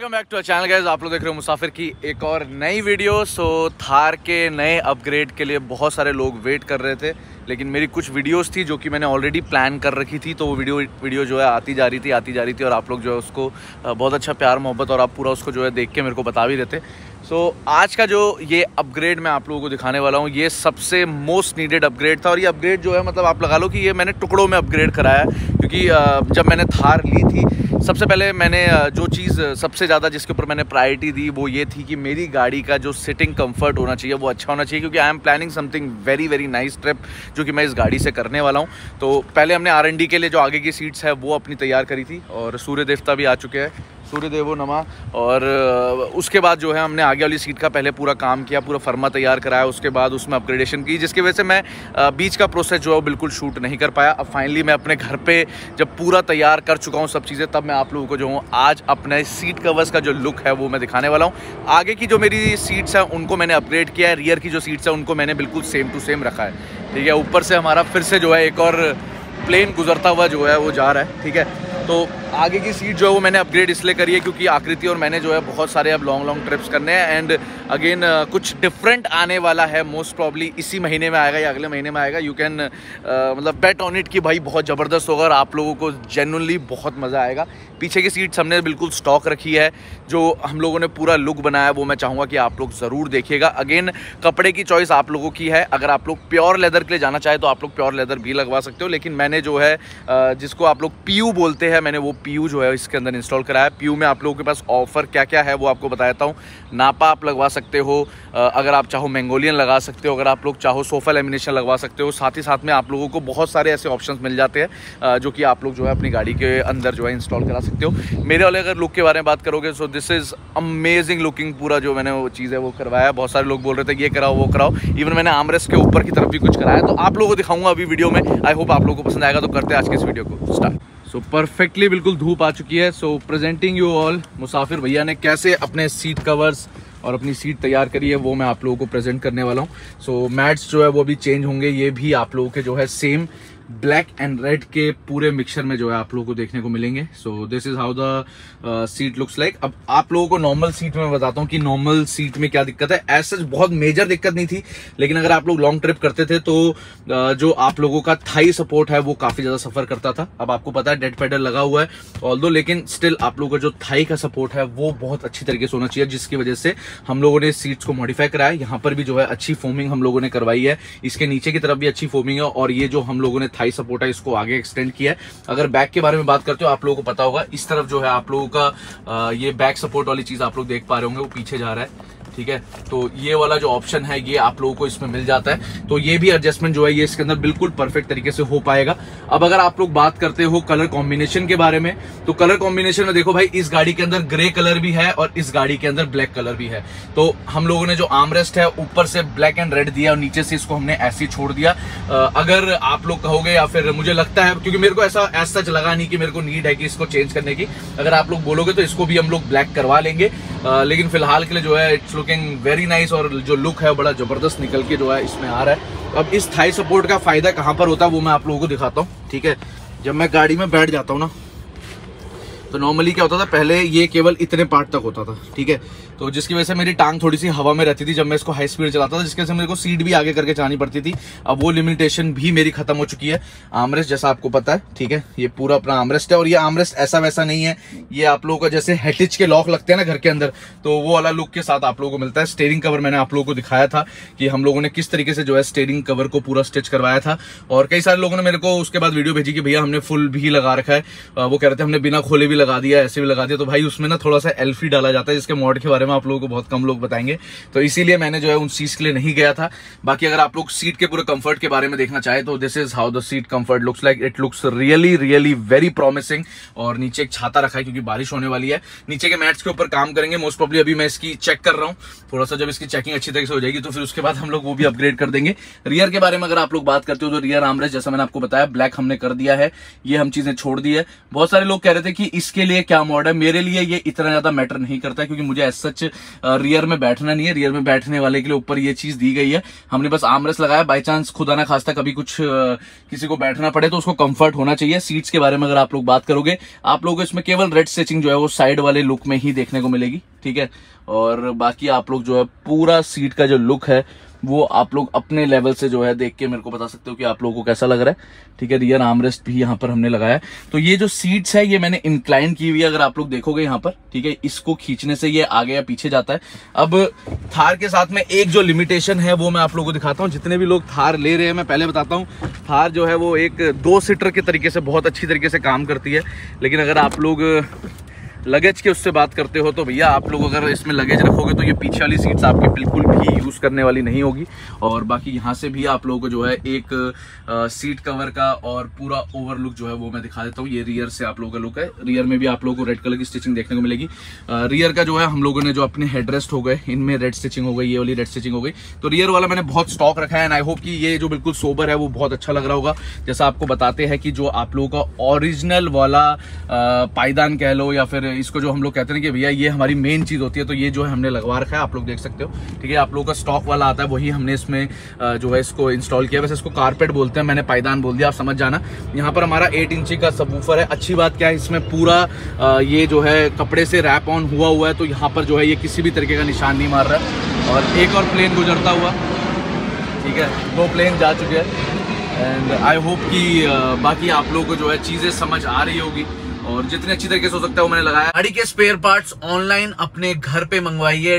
Welcome back to channel guys. आप लोग देख रहे हो मुसाफिर की एक और नई वीडियो। थार के नए अपग्रेड के लिए बहुत सारे लोग वेट कर रहे थे, लेकिन मेरी कुछ वीडियोस थी जो कि मैंने ऑलरेडी प्लान कर रखी थी, तो वो वीडियो जो है आती जा रही थी और आप लोग जो है उसको बहुत अच्छा प्यार मोहब्बत और आप पूरा उसको जो है देख के मेरे को बता भी देते। आज का जो ये अपग्रेड मैं आप लोगों को दिखाने वाला हूँ, ये सबसे मोस्ट नीडेड अपग्रेड था। और ये अपग्रेड जो है मतलब आप लगा लो कि ये मैंने टुकड़ों में अपग्रेड कराया है, क्योंकि जब मैंने थार ली थी सबसे पहले मैंने जो चीज़ सबसे ज़्यादा जिसके ऊपर मैंने प्रायोरिटी दी वो ये थी कि मेरी गाड़ी का जो सिटिंग कंफर्ट होना चाहिए वो अच्छा होना चाहिए, क्योंकि I am planning something very nice trip जो कि मैं इस गाड़ी से करने वाला हूँ। तो पहले हमने R&D के लिए जो आगे की सीट्स है वो अपनी तैयार करी थी, और सूर्य देवता भी आ चुके हैं, सूर्य देवो नमः। और उसके बाद जो है हमने आगे वाली सीट का पहले पूरा काम किया, पूरा फर्मा तैयार कराया, उसके बाद उसमें अपग्रेडेशन की, जिसकी वजह से मैं बीच का प्रोसेस जो है वो बिल्कुल शूट नहीं कर पाया। अब फाइनली मैं अपने घर पे जब पूरा तैयार कर चुका हूँ सब चीज़ें, तब मैं आप लोगों को जो हूँ आज अपने सीट कवर्स का जो लुक है वो मैं दिखाने वाला हूँ। आगे की जो मेरी सीट्स हैं उनको मैंने अपग्रेड किया है, रियर की जो सीट्स हैं उनको मैंने बिल्कुल सेम टू सेम रखा है, ठीक है। ऊपर से हमारा फिर से जो है एक और प्लेन गुजरता हुआ जो है वो जा रहा है, ठीक है। तो आगे की सीट जो है वो मैंने अपग्रेड इसलिए करी है क्योंकि आकृति और मैंने जो है बहुत सारे अब लॉन्ग ट्रिप्स करने हैं, एंड अगेन कुछ डिफरेंट आने वाला है, मोस्ट प्रॉब्ली इसी महीने में आएगा या अगले महीने में आएगा। यू कैन मतलब बेट ऑन इट कि भाई बहुत ज़बरदस्त होगा और आप लोगों को जेन्युइनली बहुत मज़ा आएगा। पीछे की सीट्स हमने बिल्कुल स्टॉक रखी है, जो हम लोगों ने पूरा लुक बनाया वो मैं चाहूँगा कि आप लोग ज़रूर देखिएगा। अगेन कपड़े की चॉइस आप लोगों की है, अगर आप लोग प्योर लेदर के लिए जाना चाहे तो आप लोग प्योर लेदर भी लगवा सकते हो, लेकिन मैंने जो है जिसको आप लोग PU बोलते हैं, मैंने वो PU जो है इसके अंदर इंस्टॉल कराया। PU में आप लोगों के पास ऑफर क्या क्या है वो आपको बता देता हूँ। नापा आप लगवा सकते हो, अगर आप चाहो मैंगोलियन लगा सकते हो, अगर आप लोग चाहो सोफा लेमिनेशन लगवा सकते हो। साथ ही साथ में आप लोगों को बहुत सारे ऐसे ऑप्शंस मिल जाते हैं जो कि आप लोग जो है अपनी गाड़ी के अंदर जो है इंस्टॉल करा सकते हो। मेरे वाले अगर लुक के बारे में बात करोगे, so this is amazing looking. पूरा जो मैंने वो चीज़ है वो करवाया, बहुत सारे लोग बोल रहे थे ये कराओ वो कराओ, इवन मैंने आर्मरेस्ट के ऊपर की तरफ भी कुछ कराया, तो आप लोगों को दिखाऊंगा अभी वीडियो में। आई होप आप लोगों को पसंद आएगा। तो करते हैं आज के इस वीडियो को स्टार्ट। सो परफेक्टली बिल्कुल धूप आ चुकी है। सो प्रेजेंटिंग यू ऑल, मुसाफिर भैया ने कैसे अपने सीट कवर्स और अपनी सीट तैयार करी है वो मैं आप लोगों को प्रेजेंट करने वाला हूँ। सो मैट्स जो है वो भी चेंज होंगे, ये भी आप लोगों के जो है सेम ब्लैक एंड रेड के पूरे मिक्सचर में जो है आप लोगों को देखने को मिलेंगे। So this is how the seat looks like. अब आप लोगों को नॉर्मल सीट में बताता हूँ कि नॉर्मल सीट में क्या दिक्कत है। ऐसा बहुत मेजर दिक्कत नहीं थी, लेकिन अगर आप लोग लॉन्ग ट्रिप करते थे तो जो आप लोगों का थाई सपोर्ट है वो काफी ज्यादा सफर करता था। अब आपको पता है डेड पेडल लगा हुआ है ऑल्दो, लेकिन स्टिल आप लोगों का जो थाई का सपोर्ट है वो बहुत अच्छी तरीके से होना चाहिए, जिसकी वजह से हम लोगों ने सीट्स को मॉडिफाई कराया। यहाँ पर भी जो है अच्छी फोमिंग हम लोगों ने करवाई है, इसके नीचे की तरफ भी अच्छी फोमिंग है, और ये जो हम लोगों ने थाई सपोर्ट है इसको आगे एक्सटेंड किया है। अगर बैक के बारे में बात करते हो, आप लोगों को पता होगा इस तरफ जो है आप लोगों का ये बैक सपोर्ट वाली चीज आप लोग देख पा रहे होंगे, वो पीछे जा रहा है, ठीक है। तो ये वाला जो ऑप्शन है ये आप लोगों को इसमें मिल जाता है, तो ये भी एडजस्टमेंट जो है ये इसके अंदर बिल्कुल परफेक्ट तरीके से हो पाएगा। अब अगर आप लोग बात करते हो कलर कॉम्बिनेशन के बारे में, तो कलर कॉम्बिनेशन में देखो भाई, इस गाड़ी के अंदर ग्रे कलर भी है और इस गाड़ी के अंदर ब्लैक कलर भी है। तो हम लोगों ने जो आर्मरेस्ट है ऊपर से ब्लैक एंड रेड दिया और नीचे से इसको हमने ऐसे ही छोड़ दिया। अगर आप लोग कहोगे, या फिर मुझे लगता है, क्योंकि मेरे को ऐसा सच लगा नहीं कि मेरे को नीड है कि इसको चेंज करने की, अगर आप लोग बोलोगे तो इसको भी हम लोग ब्लैक करवा लेंगे, लेकिन फिलहाल के लिए जो है इट्स लुकिंग वेरी नाइस, और जो लुक है बड़ा जबरदस्त निकल के जो है इसमें आ रहा है। अब इस थाई सपोर्ट का फायदा कहां पर होता है वो मैं आप लोगों को दिखाता हूं, ठीक है। जब मैं गाड़ी में बैठ जाता हूं ना, तो नॉर्मली क्या होता था, पहले ये केवल इतने पार्ट तक होता था, ठीक है, तो जिसकी वजह से मेरी टांग थोड़ी सी हवा में रहती थी जब मैं इसको हाई स्पीड चलाता था, जिसकी वजह से मेरे को सीट भी आगे करके चलानी पड़ती थी। अब वो लिमिटेशन भी मेरी खत्म हो चुकी है। आर्मरेस्ट जैसा आपको पता है, ठीक है, ये पूरा अपना आर्मरेस्ट है, और ये आर्मरेस्ट ऐसा वैसा नहीं है, ये आप लोगों का जैसे हेटिच के लॉक लगते हैं ना घर के अंदर, तो वो वाला लुक के साथ आप लोगों को मिलता है। स्टीयरिंग कवर मैंने आप लोगों को दिखाया था कि हम लोगों ने किस तरीके से जो है स्टीयरिंग कवर को पूरा स्टिच करवाया था, और कई सारे लोगों ने मेरे को उसके बाद वीडियो भेजी कि भैया हमने फुल भी लगा रखा है, वो कह रहे थे हमने बिना खोले भी लगा दिया, ऐसे भी लगा दिया। तो भाई उसमें ना थोड़ा सा एल्फी डाला जाता है, जिसके मॉड के बारे में आप लोगों को बहुत कम लोग बताएंगे, तो इसीलिए मैंने जो है उन चीज के लिए नहीं गया था। बाकी अगर आप लोग सीट के पूरे कंफर्ट के बारे में देखना चाहे तो this is how the seat comfort looks like. It looks really very promising. और नीचे एक छाता रखा है क्योंकि बारिश होने वाली है। नीचे के मैट्स के ऊपर काम करेंगे मोस्ट प्रॉब्ली, अभी मैं इसकी चेक कर रहा हूँ, थोड़ा सा जब इसकी चेकिंग अच्छी तरीके से हो जाएगी तो फिर उसके बाद हम लोग वो भी अपग्रेड कर देंगे। रियर के बारे में अगर आप लोग बात करते हो तो रियर आर्मरेस्ट जैसा मैंने आपको बताया ब्लैक हमने कर दिया है, ये हम चीजें छोड़ दी है। बहुत सारे लोग कह रहे थे कि किसके लिए क्या मोड है, मेरे लिए ये इतना ज्यादा मैटर नहीं करता क्योंकि मुझे एज सच रियर में बैठना नहीं है। रियर में बैठने वाले के लिए ऊपर ये चीज दी गई है, हमने बस आर्मरेस्ट लगाया। बाई चांस खुदा ना खास्ता कभी कुछ किसी को बैठना पड़े तो उसको कंफर्ट होना चाहिए। सीट्स के बारे में अगर आप लोग बात करोगे, आप लोगों को इसमें केवल रेड स्टिचिंग जो है वो साइड वाले लुक में ही देखने को मिलेगी, ठीक है। और बाकी आप लोग जो है पूरा सीट का जो लुक है वो आप लोग अपने लेवल से जो है देख के मेरे को बता सकते हो कि आप लोगों को कैसा लग रहा है, ठीक है। रियर आर्मरेस्ट भी यहाँ पर हमने लगाया है। तो ये जो सीट्स है ये मैंने इंक्लाइन की हुई है, अगर आप लोग देखोगे यहाँ पर, ठीक है। इसको खींचने से ये आगे या पीछे जाता है। अब थार के साथ में एक जो लिमिटेशन है वो मैं आप लोगों को दिखाता हूँ। जितने भी लोग थार ले रहे हैं, मैं पहले बताता हूँ, थार जो है वो एक 2 सीटर के तरीके से बहुत अच्छी तरीके से काम करती है। लेकिन अगर आप लोग लगेज के उससे बात करते हो तो भैया आप लोग अगर इसमें लगेज रखोगे तो ये पीछे वाली सीट्स आपकी बिल्कुल भी यूज़ करने वाली नहीं होगी। और बाकी यहाँ से भी आप लोगों को जो है एक सीट कवर का और पूरा ओवर लुक जो है वो मैं दिखा देता हूँ। ये रियर से आप लोगों का लुक है। रियर में भी आप लोगों को रेड कलर की स्टिचिंग देखने को मिलेगी। रियर का जो है हम लोगों ने जो अपने हेडरेस्ट हो गए, इनमें रेड स्टिचिंग हो गई, ये वाली रेड स्टिचिंग हो गई। तो रियर वाला मैंने बहुत स्टॉक रखा है एंड आई होप कि ये जो बिल्कुल सोबर है वो बहुत अच्छा लग रहा होगा। जैसा आपको बताते हैं कि जो आप लोगों का ओरिजिनल वाला पायदान कह लो या फिर इसको जो हम लोग कहते हैं कि भैया ये हमारी मेन चीज होती है, तो ये जो है हमने लगवा रखा है, आप लोग देख सकते हो, ठीक है। आप लोगों का स्टॉक वाला आता है वही हमने इसमें जो है इसको इंस्टॉल किया। वैसे इसको कारपेट बोलते हैं, मैंने पायदान बोल दिया, आप समझ जाना। यहाँ पर हमारा 8 इंची का सबवूफर है। अच्छी बात क्या है, इसमें पूरा ये जो है कपड़े से रैप ऑन हुआ है, तो यहाँ पर जो है ये किसी भी तरीके का निशान नहीं मार रहा है। और एक और प्लेन गुजरता हुआ, ठीक है, 2 प्लेन जा चुके हैं एंड आई होप कि बाकी आप लोगों को जो है चीजें समझ आ रही होगी और जितने अच्छी तरीके से हो सकता है वो मैंने लगाया। गाड़ी के स्पेयर पार्ट्स ऑनलाइन अपने घर पे मंगवाइए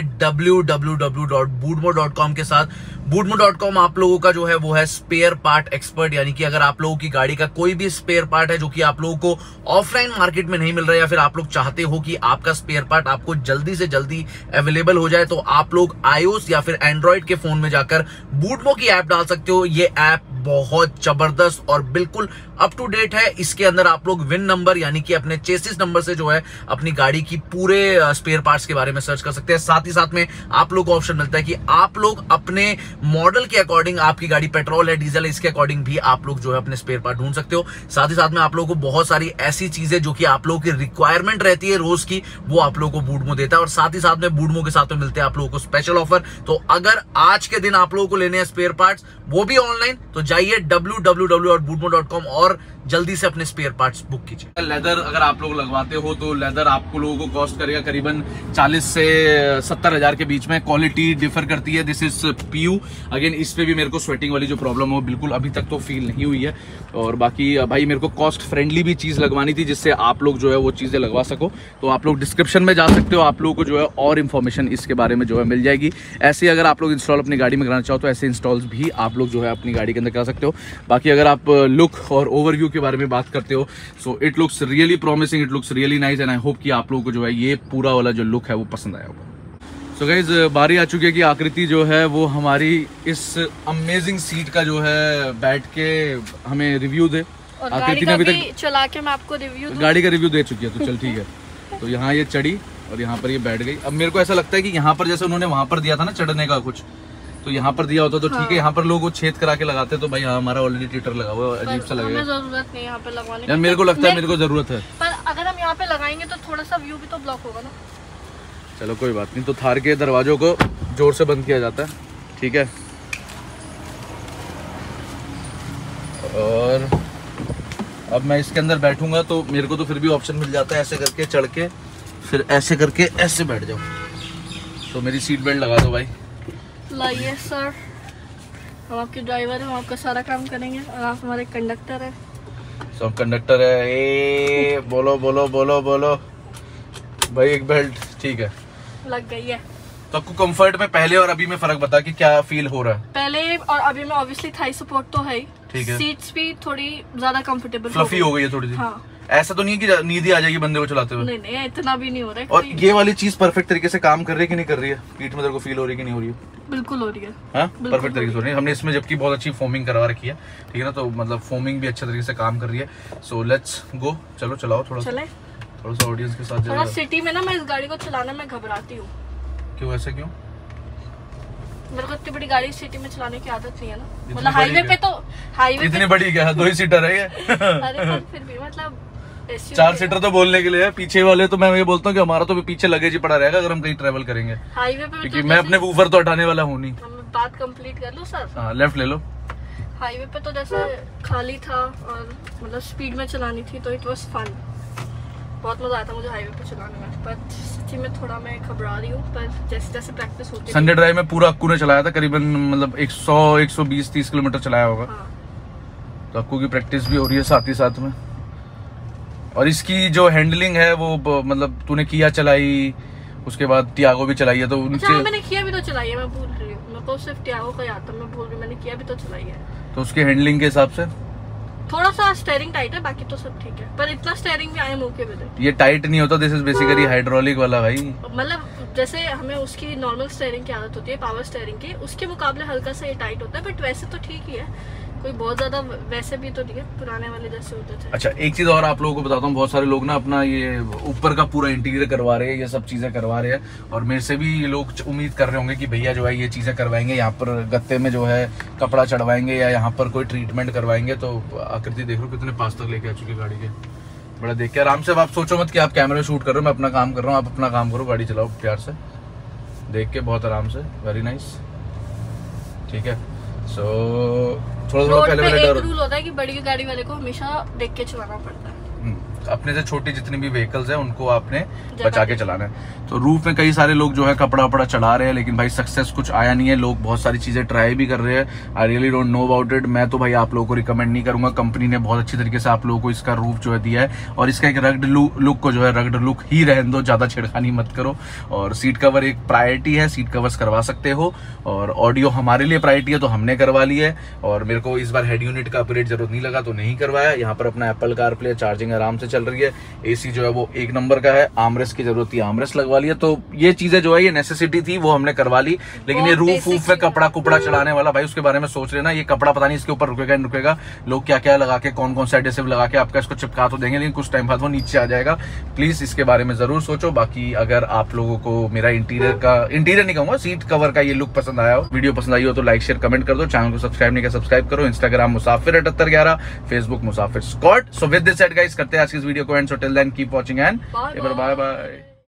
www.bootmo.com के साथ। bootmo.com आप लोगों का जो है वो है स्पेयर पार्ट एक्सपर्ट, यानी कि अगर आप लोगों की गाड़ी का कोई भी स्पेयर पार्ट है जो कि आप लोगों को ऑफलाइन मार्केट में नहीं मिल रहा है, या फिर आप लोग चाहते हो कि आपका स्पेयर पार्ट आपको जल्दी से जल्दी अवेलेबल हो जाए, तो आप लोग iOS या फिर एंड्रॉइड के फोन में जाकर बूटमो की ऐप डाल सकते हो। ये ऐप बहुत जबरदस्त और बिल्कुल अप टू डेट है। इसके अंदर आप लोग विन नंबर यानी कि अपने चेसिस नंबर से जो है अपनी गाड़ी की पूरे स्पेयर पार्ट्स के बारे में सर्च कर सकते हैं। साथ ही साथ में आप लोग को ऑप्शन मिलता है कि आप लोग अपने मॉडल के अकॉर्डिंग, आपकी गाड़ी पेट्रोल है डीजल है, इसके अकॉर्डिंग भी आप लोग जो है अपने स्पेयर पार्ट ढूंढ सकते हो। साथ ही साथ में आप लोगों को बहुत सारी ऐसी चीजें जो कि आप लोगों की रिक्वायरमेंट रहती है रोज की, वो आप लोगों को बूटमो देता है। और साथ ही साथ में बूटमो के साथ में मिलते हैं आप लोगों को स्पेशल ऑफर। तो अगर आज के दिन आप लोगों को लेने हैं स्पेयर पार्ट्स, वो भी ऑनलाइन, तो जाइए www.bootmo.com और जल्दी से अपने स्पेयर पार्ट्स बुक कीजिए। लेदर अगर आप लोग लगवाते हो तो लेदर आपको लोगों को कॉस्ट करेगा करीबन 40 से 70 हजार के बीच में। क्वालिटी डिफर करती है। This is PU। अगेन इस पे भी मेरे को स्वेटिंग वाली जो प्रॉब्लम हो बिल्कुल अभी तक तो फील नहीं हुई है। और बाकी भाई मेरे को कॉस्ट फ्रेंडली भी चीज लगवानी थी जिससे आप लोग जो है वो चीजें लगवा सको। तो आप लोग डिस्क्रिप्शन में जा सकते हो, आप लोगों को जो है और इन्फॉर्मेशन इसके बारे में जो है मिल जाएगी। ऐसे अगर आप लोग इंस्टॉल अपनी गाड़ी में कराना चाहो तो ऐसे इंस्टॉल्स भी आप लोग जो है अपनी गाड़ी के अंदर करा सकते हो। बाकी अगर आप लुक और ओवरव्यू के बारे में बात करते हो, so it looks really promising, it looks really nice and I hope कि आप लोगों को जो है ये पूरा वाला जो लुक है वो पसंद आया होगा। सो गाइज बारी आ चुकी है कि आकृति जो है वो हमारी इस अमेजिंग सीट का जो है बैठ के हमें रिव्यू दे। आकृति ने अभी तक चला के मैं आपको रिव्यू गाड़ी का रिव्यू दे चुकी है, तो चल ठीक है। तो यहाँ ये चढ़ी और यहाँ पर ये बैठ गई। अब मेरे को ऐसा लगता है कि यहाँ पर जैसे उन्होंने वहां पर दिया था ना चढ़ने का कुछ, तो यहाँ पर दिया होता तो ठीक है। यहाँ पर लोग वो छेद करा के लगाते तो भाई हमारा ऑलरेडी ट्विटर लगा हुआ है, अजीब सा लगेगा। जरूरत नहीं यहाँ पे लगवाने की। यार मेरे को लगता है मेरे को जरूरत है, पर अगर हम यहाँ पे लगाएंगे तो थोड़ा सा व्यू भी तो ब्लॉक होगा ना। चलो कोई बात नहीं। तो थार के दरवाजों को जोर से बंद किया जाता है, ठीक है। और अब मैं इसके अंदर बैठूंगा तो मेरे को तो फिर भी ऑप्शन मिल जाता है ऐसे करके चढ़ के फिर ऐसे करके ऐसे बैठ जाओ। तो मेरी सीट बेल्ट लगा दो भाई। लाइए सर, हम आपके ड्राइवर हैं, हम आपका सारा काम करेंगे और आप हमारे कंडक्टर हैं। सब कंडक्टर है। ए बोलो बोलो बोलो बोलो भाई। एक बेल्ट ठीक है लग गई है। तो आपको कंफर्ट में पहले और अभी में फर्क बता कि क्या फील हो रहा है? पहले और अभी में ऑब्वियसली थाई सपोर्ट तो है, ठीक है। सीट्स भी थोड़ी ज्यादा कंफर्टेबल फ्लफी हो गई है थोड़ी सी। हाँ। ऐसा तो नहीं है कि नींद ही आ जाएगी बंदे को चलाते हुए? नहीं नहीं, इतना भी नहीं हो रहा है। और ये वाली चीज परफेक्ट तरीके से काम कर रही है कि नहीं कर रही है? पीठ में तेरे को फील हो रही है कि नहीं हो रही है? बिल्कुल हो रही है। हाँ परफेक्ट तरीके से हो रही है। हमने इसमें जबकि बहुत अच्छी फोमिंग करवा रखी है, ठीक है ना, तो मतलब फोमिंग भी अच्छे तरीके से काम कर रही है। सो लेट्स गो, चलो चलाओ थोड़ा सा ऑडियंस के साथ। थोड़ा सिटी में ना मैं इस गाड़ी को चलाने में घबराती हूँ। क्यों ऐसा क्यों? मेरे को इतनी बड़ी गाड़ी सिटी में चलाने की आदत नहीं है ना। मतलब हाईवे पे तो हाईवे इतनी बड़ी क्या 2 ही सीटर है ये? अरे फिर भी मतलब 4 सीटर तो बोलने के लिए है, पीछे वाले तो मैं ये बोलता हूँ कि हमारा तो भी पीछे लगेज ही पड़ा रहेगा अगर हम कहीं ट्रेवल करेंगे हाईवे पे। क्योंकि मैं अपने वूफर तो हटाने वाला हूँ नहीं। बात कंप्लीट कर लो सर। हाँ लेफ्ट ले लो। हाईवे पे तो जैसे खाली था और मतलब स्पीड में चलानी थी तो इट वाज फन, बहुत मजा आया था मुझे हाईवे पे चलाने में। पर सच्ची में थोड़ा मैं घबरा रही हूँ, पर जैसे जैसे प्रैक्टिस होती है। संडे ड्राइव में पूरा अक्कू ने चलाया था, करीबन मतलब 100-120-130 किलोमीटर चलाया होगा। हाँ। तो अक्कू की प्रैक्टिस भी हो रही है साथ ही साथ में। और इसकी जो हैंडलिंग है वो मतलब तूने किया चलाई, उसके बाद टियागो भी चलाई है तो अच्छा, मैंने किया भी तो चलाई है, मैं भूल रही हूँ। मेरे को सिर्फ टियागो का याद था, मैं भूल रही हूँ मैंने किया भी तो चलाई है। तो उसके हैंडलिंग के हिसाब से थोड़ा सा स्टीयरिंग टाइट है, बाकी तो सब ठीक है। पर इतना स्टीयरिंग भी I am okay with it. ये टाइट नहीं होता, दिस इज बेसिकली हाइड्रोलिक वाला भाई। मतलब जैसे हमें उसकी नॉर्मल स्टीयरिंग की आदत होती है पावर स्टीयरिंग की, उसके मुकाबले हल्का सा ये टाइट होता है, बट वैसे तो ठीक ही है, कोई बहुत ज्यादा वैसे भी तो नहीं है पुराने वाले जैसे होते थे। अच्छा एक चीज और आप लोगों को बताता हूँ, बहुत सारे लोग ना अपना ये ऊपर का पूरा इंटीरियर करवा रहे हैं, ये सब चीजें करवा रहे हैं और मेरे से भी ये लोग उम्मीद कर रहे होंगे कि भैया जो है ये चीजें करवाएंगे, यहाँ पर गत्ते में जो है कपड़ा चढ़वाएंगे या यहाँ पर कोई ट्रीटमेंट करवाएंगे। तो आकृति देख लो कितने पास तक लेके आ चुके गाड़ी के, बड़ा देख के आराम से। आप सोचो मत कि आप कैमरे शूट कर रहे हो, मैं अपना काम कर रहा हूँ, आप अपना काम करो, गाड़ी चलाओ प्यार से, देख के बहुत आराम से। वेरी नाइस, ठीक है। सो थोड़ा पहले एक रूल होता है कि बड़ी गाड़ी वाले को हमेशा देख के चलाना पड़ता है। अपने से छोटी जितनी भी व्हीकल्स है उनको आपने बचा के चलाना है। तो रूफ में कई सारे लोग जो है कपड़ा वपड़ा चढ़ा रहे हैं, लेकिन भाई सक्सेस कुछ आया नहीं है। लोग बहुत सारी चीजें ट्राई भी कर रहे हैं। I really don't know about it. मैं तो भाई आप लोगों को रिकमेंड नहीं करूंगा। कंपनी ने बहुत अच्छी तरीके से आप लोगों को इसका रूफ जो है दिया है और इसका एक रग्ड लुक को जो है रग्ड लुक ही रहने दो, ज्यादा छेड़खानी मत करो। और सीट कवर एक प्रायोरिटी है, सीट कवर्स करवा सकते हो। और ऑडियो हमारे लिए प्रायोरिटी है तो हमने करवा ली है। और मेरे को इस बार हेड यूनिट का अपग्रेड जरूरत नहीं लगा तो नहीं करवाया। यहाँ पर अपना एप्पल कारप्ले, चार्जिंग आराम से चल रही है। एसी जो है वो 1 नंबर का है। आर्मरेस्ट की जरूरत थी, आर्मरेस्ट लगवा लिया। तो ये चीजें जो है ये नेसेसिटी थी, वो हमने करवा ली। लेकिन ये रूफ वूफ में कपड़ा कुपड़ा चढ़ाने वाला भाई उसके बारे में सोच रहे ना, ये कपड़ा पता नहीं इसके ऊपर रुकेगा नहीं रुकेगा। लोग क्या क्या लगा के कौन कौन सा एडेसिव लगा के आपका इसको चिपका तो देंगे, लेकिन कुछ टाइम बाद वो नीचे आ जाएगा। प्लीज इसके बारे में जरूर सोचो। बाकी अगर आप लोगों को मेरा इंटीरियर नहीं कहूंगा, सीट कवर का ये लुक पसंद आया हो, वीडियो पसंद आई हो तो लाइक शेयर कमेंट कर दो। चैनल को सब्सक्राइब नहीं किया सब्सक्राइब करो। Instagram Musafir 7811, Facebook Musafir Scott. So with this said guys करते हैं आज की इस वीडियो को end. So till then keep watching and bye bye.